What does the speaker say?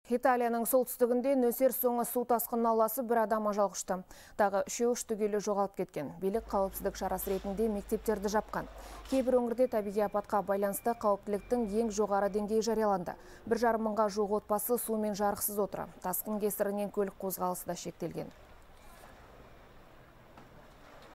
Италияның солтүстігінде нөсер соңы су тасқынына ұласып бір адам ажал құшты. Тағы үшеуі түгелі жоғалып кеткен. Билік қауіпсіздік шарасы ретінде мектептерді жапқан. Кейбір өңірде табиғи апатқа байланысты қауіптіліктің ең жоғары деңгейі жарияланды. 1,5 мыңға жуық отбасы сумен жарықсыз отыр. Тасқын кесірінен көлік қозғалысы да шектелген.